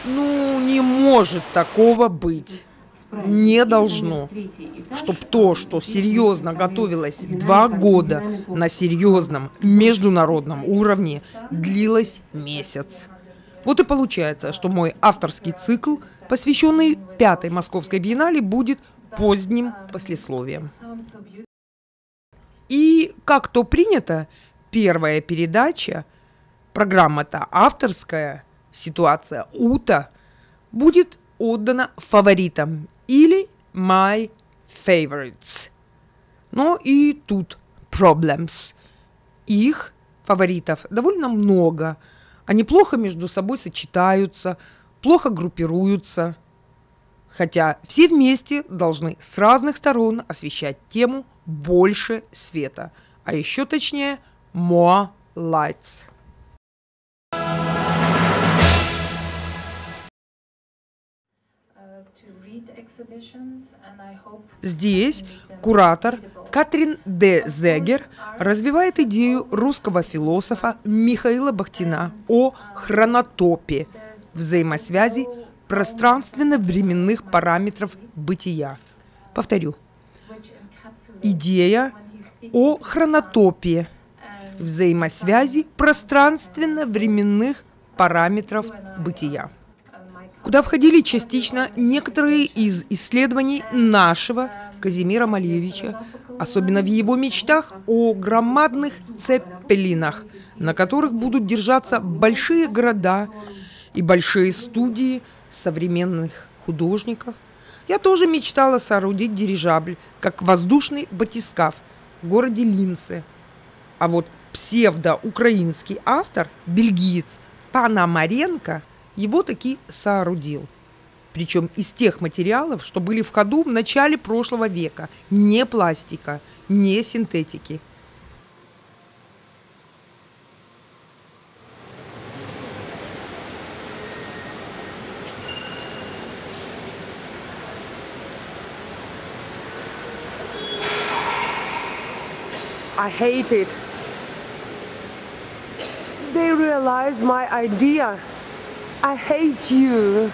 Ну, не может такого быть. Не должно, чтоб то, что серьезно готовилось 2 года на серьезном международном уровне, длилось месяц. Вот и получается, что мой авторский цикл, посвященный 5-й Московской биеннале, будет поздним послесловием. И, как то принято, первая передача, программа-то авторская, ситуация УТА, будет отдана фаворитам или my favorites. Но и тут problems. Их, фаворитов, довольно много. Они плохо между собой сочетаются, плохо группируются. Хотя все вместе должны с разных сторон освещать тему больше света. А еще точнее, more lights. Здесь куратор Катрин Д. Зегер развивает идею русского философа Михаила Бахтина о хронотопе, взаимосвязи пространственно-временных параметров бытия. Повторю. Идея о хронотопе, взаимосвязи пространственно-временных параметров бытия, куда входили частично некоторые из исследований нашего Казимира Малевича, особенно в его мечтах о громадных цеппелинах, на которых будут держаться большие города и большие студии современных художников. Я тоже мечтала соорудить дирижабль, как воздушный батискаф в городе Линце. А вот псевдоукраинский автор, бельгиец Пономаренко, его таки соорудил. Причем из тех материалов, что были в ходу в начале прошлого века. Не пластика, не синтетики. I hate it. They realize my idea. I hate you.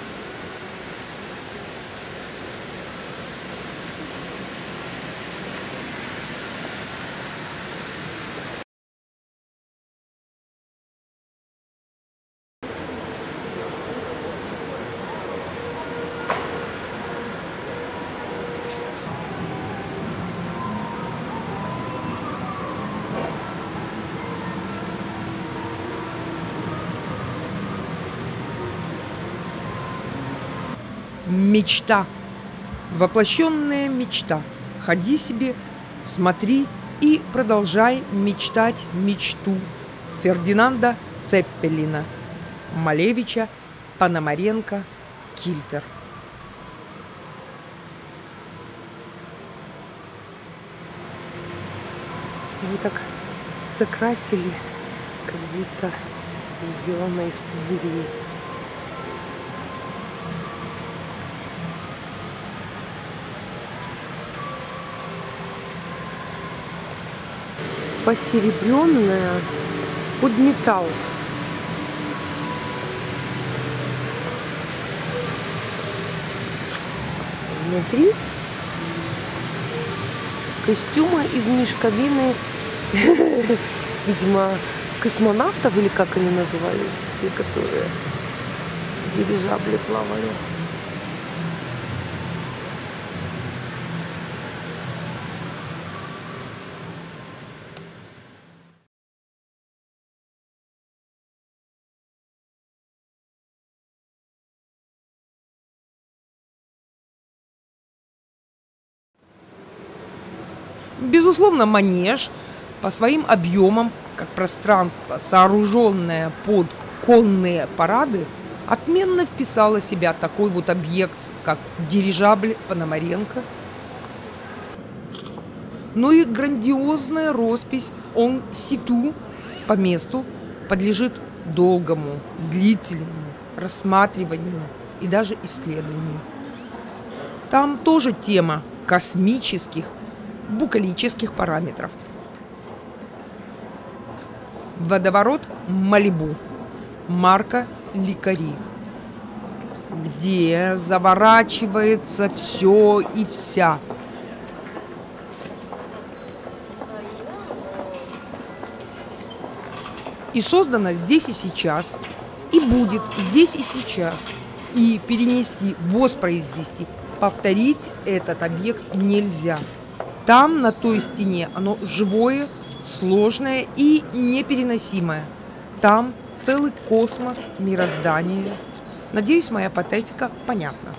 Мечта. Воплощенная мечта. Ходи себе, смотри и продолжай мечтать мечту Фердинанда Цеппелина, Малевича, Пономаренко, Кильтер. Вы так закрасили, как будто сделано из пузырей. Посеребренная под металл. Внутри костюмы из мешковины, видимо, космонавтов, или как они назывались, те, которые в дирижабле плавали. Безусловно, манеж по своим объемам, как пространство, сооруженное под конные парады, отменно вписало в себя такой вот объект, как дирижабль Пономаренко. Но и грандиозная роспись «Он ситу» по месту подлежит долгому, длительному рассматриванию и даже исследованию. Там тоже тема космических, букалических параметров. Водоворот Малибу. Марка Ликари. где заворачивается все и вся. И создано здесь и сейчас, и будет здесь и сейчас. И перенести, воспроизвести, повторить этот объект нельзя. Там, на той стене, оно живое, сложное и непереносимое. Там целый космос мироздания. Надеюсь, моя патетика понятна.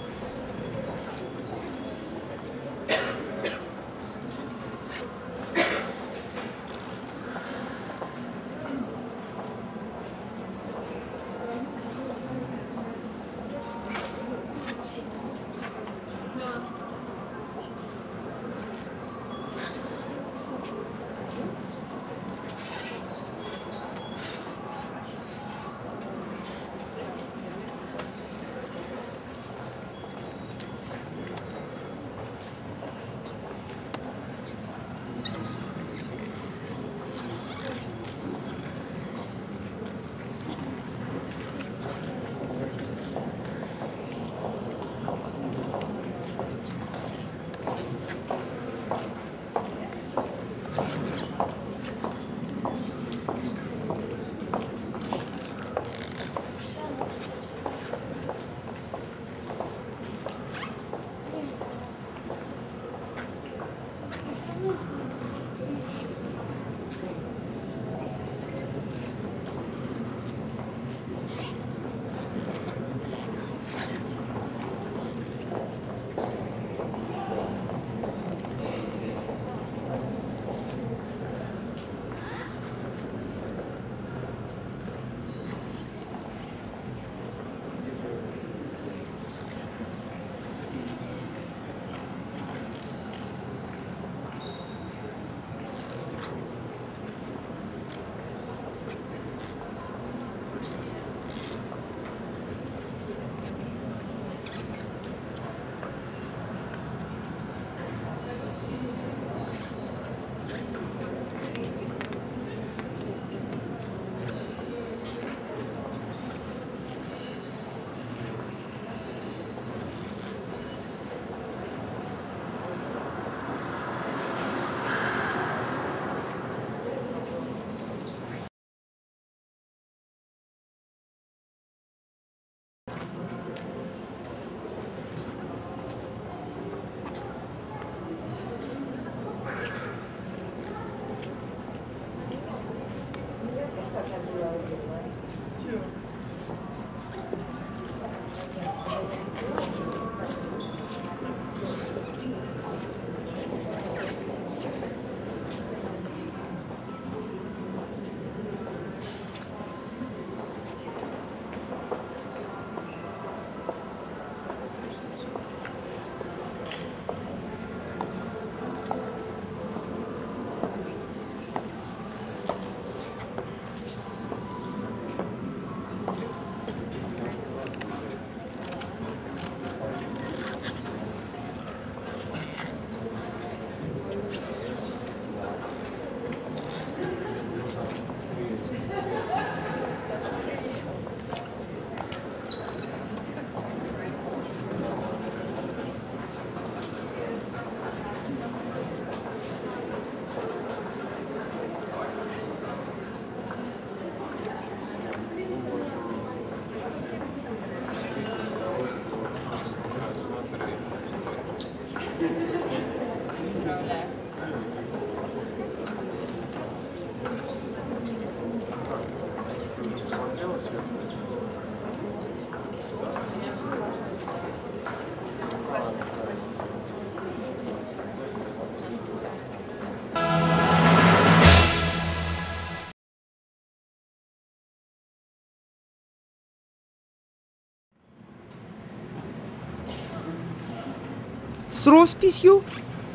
С росписью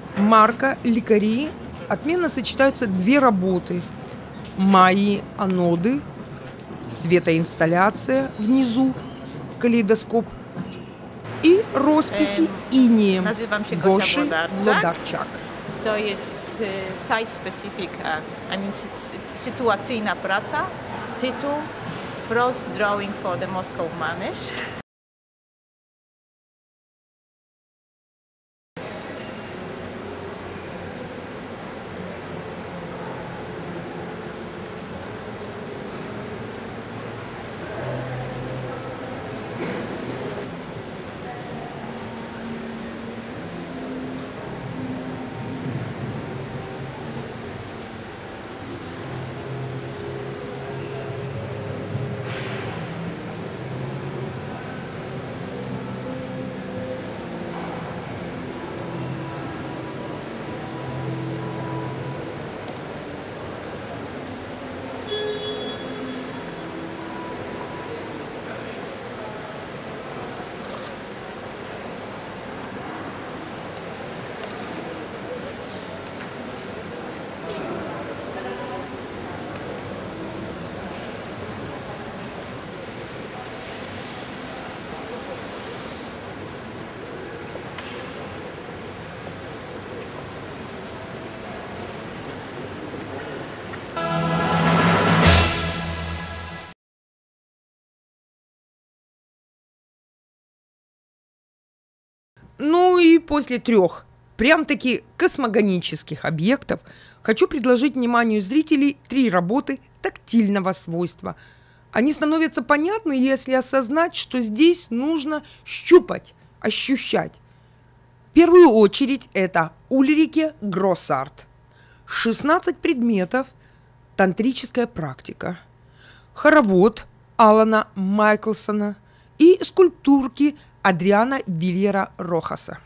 Марка Лекарии отменно сочетаются две работы: «Мои аноды», светоинсталляция внизу, калейдоскоп, и росписи инеем Gosia Wlodarczak. To jest site-specific, sytuacyjna praca. Tytuł Frost Drawing for the Moscow Manege. Ну и после 3 прям-таки космогонических объектов хочу предложить вниманию зрителей 3 работы тактильного свойства. Они становятся понятны, если осознать, что здесь нужно щупать, ощущать. В первую очередь это Ульрике Гроссарт. 16 предметов, тантрическая практика, хоровод Алана Майклсона и скульптурки Адриана Вильера Рохаса.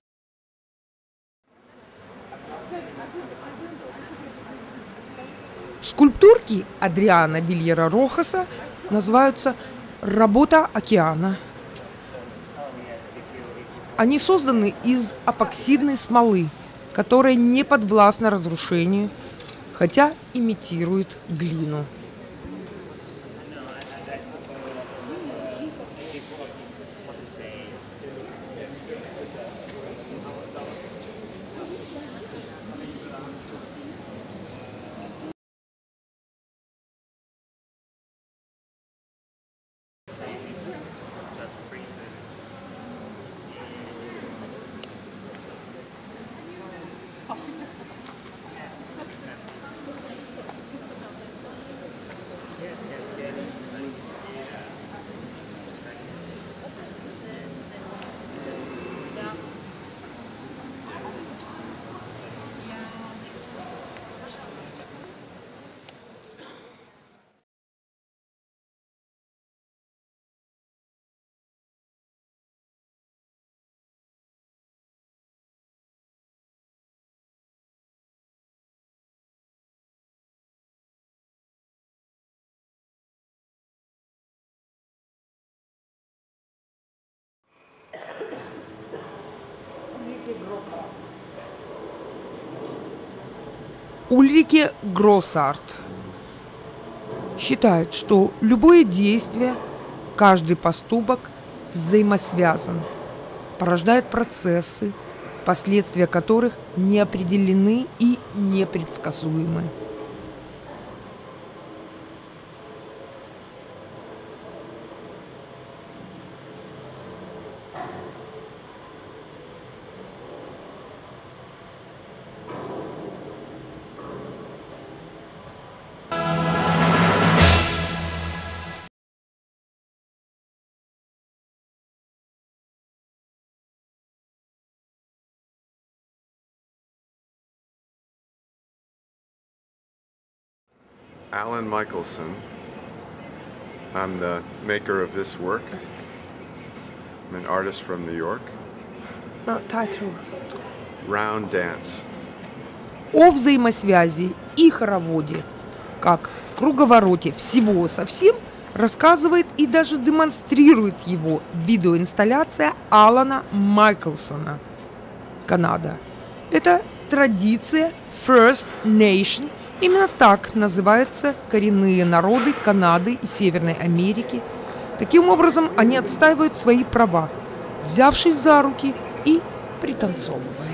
Скульптурки Адриана Вильера Рохаса называются «Работа океана». Они созданы из эпоксидной смолы, которая не подвластна разрушению, хотя имитирует глину. Ульрике Гроссарт считает, что любое действие, каждый поступок взаимосвязан, порождает процессы, последствия которых не определены и непредсказуемы. Alan Michelson. I'm the maker of this work. I'm an artist from New York. Title. Round Dance. О взаимосвязи и хороводе, как круговороте всего совсем, рассказывает и даже демонстрирует его видеоинсталляция Алана Майклсона. Канада. Это традиция First Nation. Именно так называются коренные народы Канады и Северной Америки. Таким образом, они отстаивают свои права, взявшись за руки и пританцовывая.